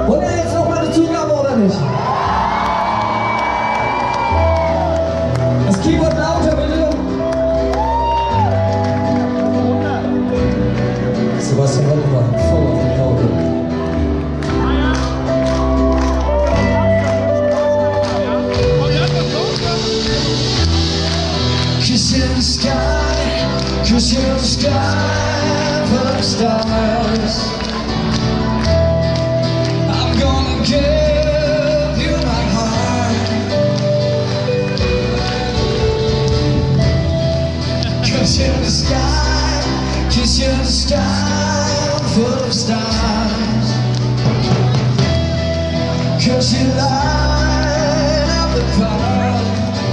Und jetzt noch mal eine Zugabe, oder nicht? Das Keyboard lauter, bitte. Sebastian Hollenbach, voll auf die Pauke. Kiss in the sky, kiss in the sky for the stars. I'm gonna give you my heart. Kiss in the sky, kiss in the sky for the stars. 'Cause you light up the fire.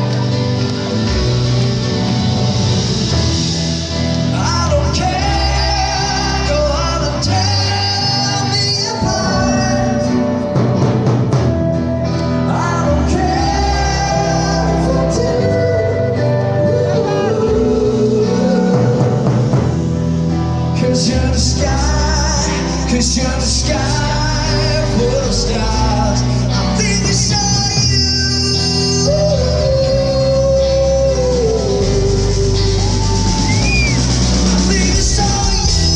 Cause you're the sky, cause you're the sky full of stars. I think I saw you. I think I saw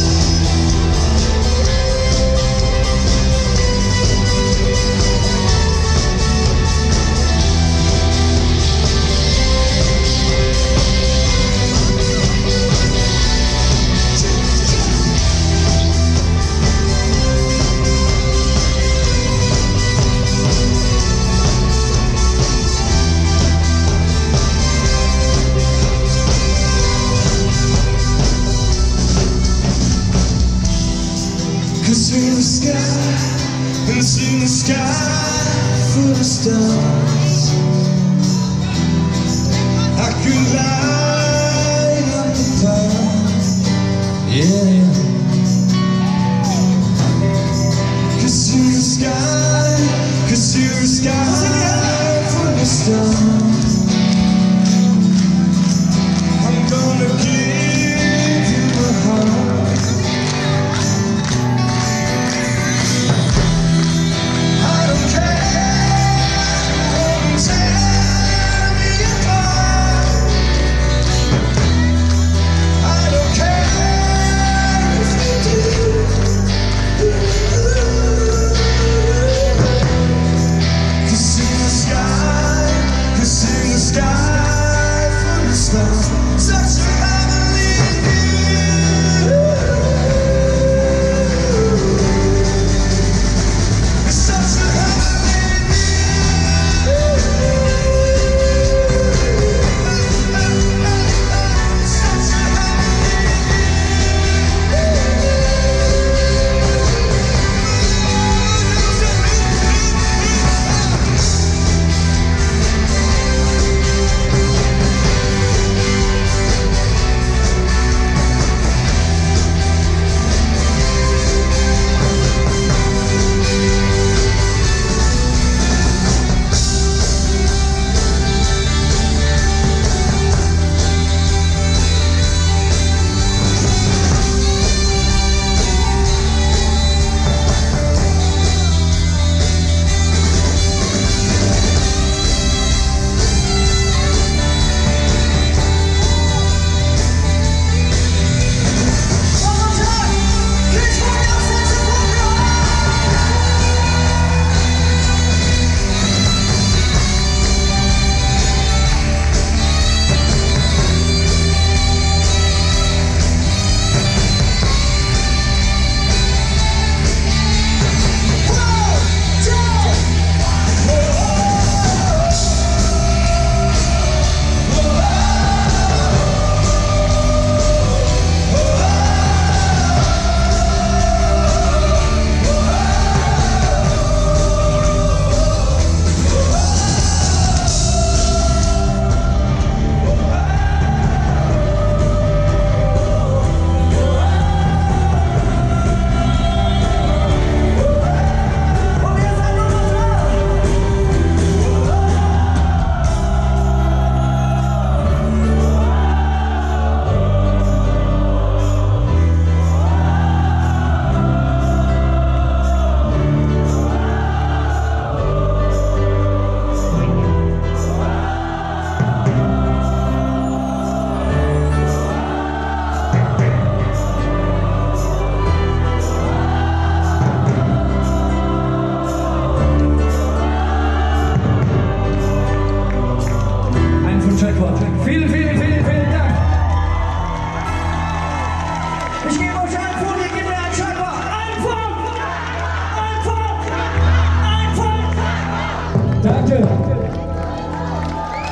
cause in the sky, it's in the sky full of stars. I could light up the fire, yeah. Cause in the sky, cause in the sky full of stars. I'm gonna give you my heart.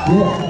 Yeah.